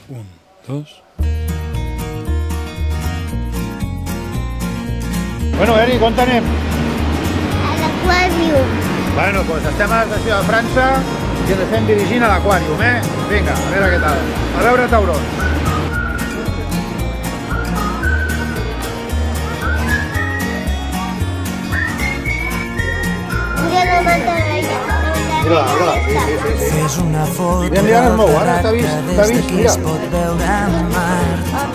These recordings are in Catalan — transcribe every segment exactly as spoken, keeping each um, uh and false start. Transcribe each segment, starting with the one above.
Un, dos... Bueno, Eric, on anem? A l'aquàrium. Bueno, doncs estem a l'estació de França i ens estem dirigint a l'aquàrium, eh? Vinga, a veure què tal. A veure taurons. Mira la manta de ella. Mira, mira, sí, sí, sí, sí. Fes una foto Mira, mira, es mou, ara t'ha vist, t'ha des vist, d'aquí mira. es pot veure el mar.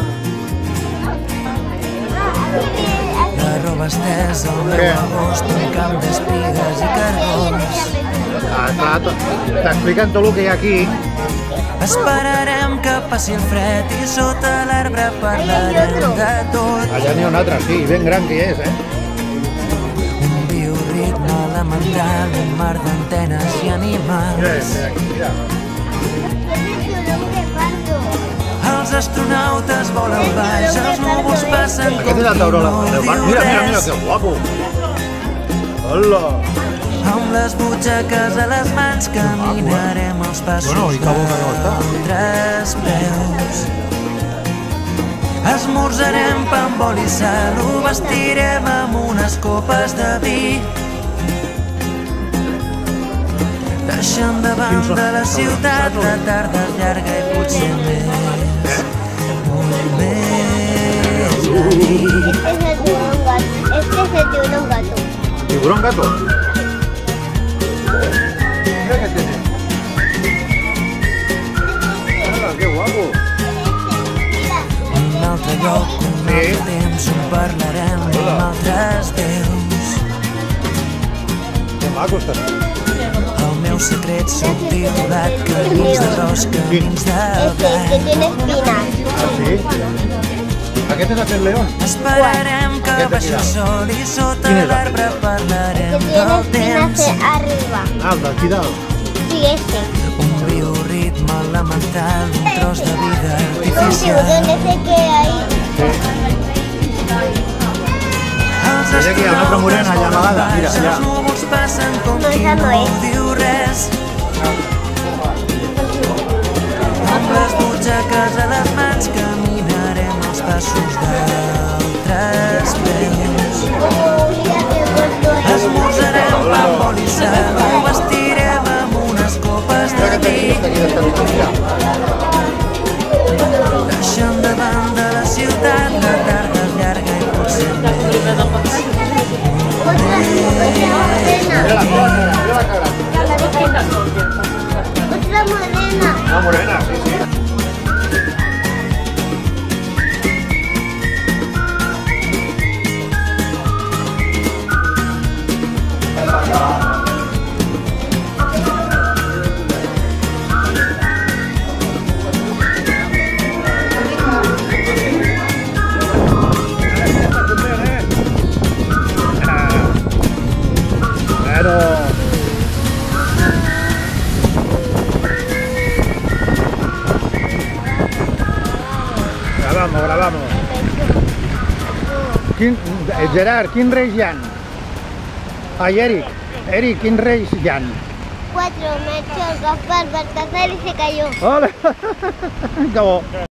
La roba estesa al meu Què? agost, un camp d'espigues i carbons. Ah, clar, t'expliquen tot el que hi ha aquí. Esperarem que passi el fred i sota l'arbre parlarem de tot. Allà n'hi ha un altre, sí, ben gran que hi és, eh? Un bioritme elemental, un mar d'antenes i Mira, animals. mira aquí, mira. Els astronautes volen baix, els núvols passen com Aquest és el qui tauró. no Mira, diu mira, mira, res. que guapo. Hola. Amb les butxaques a les mans caminarem els passos Bueno, i que bo que no està. d'altres peus. Esmorzarem pa amb oli i sal, ho vestirem amb unes copes de vi. Deixant de banda la ciutat, la tarda és llarga i potser més, molt més de nit. Este es el tiburón gato. Tiburón gato. Mira que tiene. Hola, que guapo. Un altre lloc, un altre temps, on parlarem amb altres déus. Que maco estàs. El meu secret subtil dat, camins d'arròs, camins de Este, el que blanc. tiene espinas. Ah, sí? Aquest és aquest león. Esperarem que baixi el sol i sota Quin és l'arbre Que parlarem tiene del espinas temps. arriba. Ah, el d'aquí dalt. Sí, este. Un bioritme elemental, un tros de vida Un tiburón artificial. ese que hay. Els Mira aquí, una altra morena allà amagada, mira, allà. Els núvols passen com No, qui esa no no és. diu res. Amb les butxaques a les mans caminarem els passos d'altres peus. Esmorzarem pa amb oli i sal, ho vestirem amb unes copes Mira de que vi. tenim d'aquí d'estar mira. Deixant de banda la ciutat, la tarda és llarga i potser més. Mira la cara, mira la cara. Otra morena. Una morena, sí, sí. Bueno. Grabamos, grabamos. Quin, eh, Gerard, quins reis hi ha? Ai, Eric. Eric, quins reis hi ha? Cuatro, me echó el Gaspar, Baltasar y se cayó. Hola! Que bo.